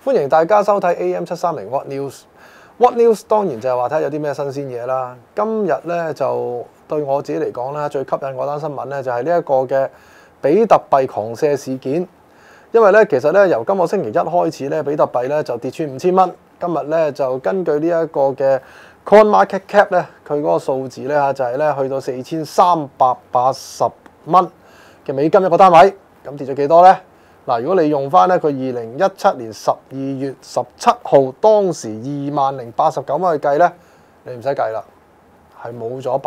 歡迎大家收睇 AM730 What News。What News 當然就係話睇下有啲咩新鮮嘢啦。今日咧就對我自己嚟講咧，最吸引嗰單新聞咧就係呢一個嘅比特幣狂瀉事件。因為咧其實咧由今個星期一開始咧，比特幣咧就跌穿5000蚊。今日咧就根據呢一個嘅 CoinMarketCap 咧，佢嗰個數字咧就係咧去到4380蚊嘅美金一個單位。咁跌咗幾多咧？嗱，如果你用翻咧佢2017年12月17號當時20,089蚊去計咧，你唔使計啦，係冇咗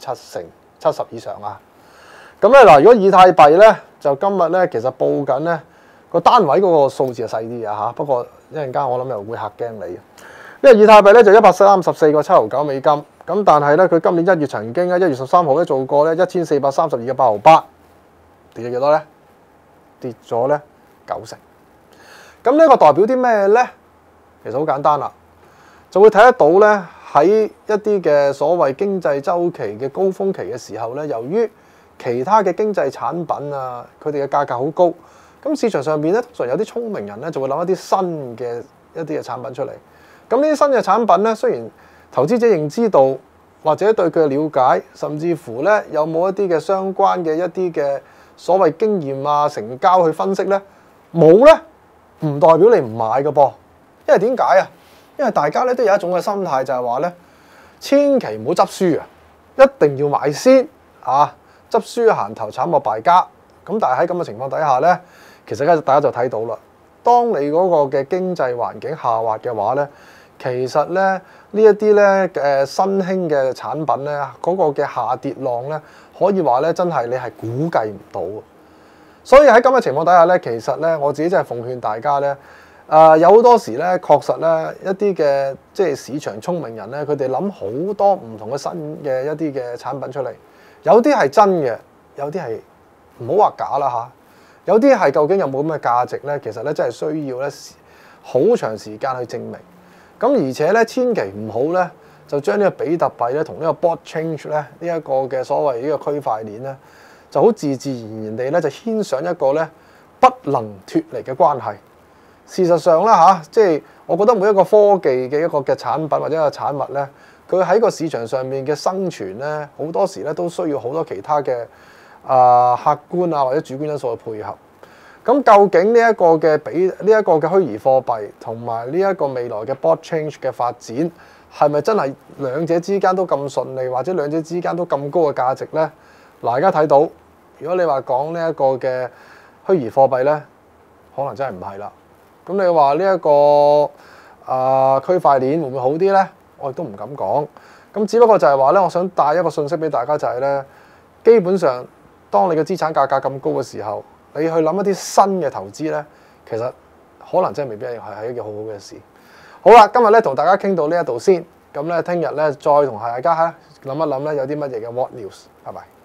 70%以上啊！咁咧嗱，如果以太幣咧，就今日咧其實報緊咧個單位嗰個數字係細啲嘅嚇，不過一陣間我諗又會嚇驚你。因為以太幣咧就134.759美金，咁但係咧佢今年1月曾經咧1月13號咧做過咧1432.858，跌咗幾多咧？跌咗咧90%。咁呢個代表啲咩咧？其實好簡單啦，就會睇得到咧喺一啲嘅所謂經濟週期嘅高峰期嘅時候咧，由於其他嘅經濟產品啊，佢哋嘅價格好高，咁市場上邊咧通常有啲聰明人咧就會諗一啲新嘅產品出嚟。咁呢啲新嘅產品咧，雖然投資者認知道或者對佢嘅了解，甚至乎咧有冇一啲嘅相關嘅一啲嘅所謂經驗啊、成交去分析咧，冇咧唔代表你唔買嘅噃。因為點解啊？因為大家咧都有一種嘅心態，就係話咧，千祈唔好執輸啊，一定要買先啊！執輸行頭慘過敗家。咁但係喺咁嘅情況底下咧，其實大家就睇到啦。當你嗰個嘅經濟環境下滑嘅話咧，其實咧呢一啲咧新興嘅產品咧，嗰個嘅下跌浪咧，可以話咧真係你係估計唔到。所以喺咁嘅情況底下咧，其實咧我自己真係奉勸大家咧，有好多時咧確實咧一啲嘅即係市場聰明人咧，佢哋諗好多唔同嘅新嘅一啲嘅產品出嚟，有啲係真嘅，有啲係唔好話假啦嚇，有啲係究竟有冇咁嘅價值咧？其實咧真係需要咧好長時間去證明。咁而且咧千祈唔好咧就將呢個比特幣咧同呢個 bot change 咧呢一個嘅所謂呢個區塊鏈咧，就好自然地咧就牽上一個咧不能脫離嘅關係。事實上啦即係我覺得每一個科技嘅一個嘅產品或者一個產物咧，佢喺個市場上面嘅生存咧，好多時咧都需要好多其他嘅客觀啊或者主觀因素去配合。咁究竟呢一個嘅虛擬貨幣同埋呢一個未來嘅 bot change 嘅發展，係咪真係兩者之間都咁順利，或者兩者之間都咁高嘅價值咧？嗱，大家睇到，如果你話講呢一個嘅虛擬貨幣咧，可能真係唔係啦。咁你話呢一個區塊鏈會唔會好啲咧？我亦都唔敢講。咁只不過就係話咧，我想帶一個信息俾大家就係咧，基本上當你嘅資產價格咁高嘅時候，你去諗一啲新嘅投資咧，其實可能真係未必係一件好好嘅事。好啦，今日咧同大家傾到呢一度先，咁咧聽日咧再同大家諗一諗咧有啲乜嘢嘅 What News。拜拜。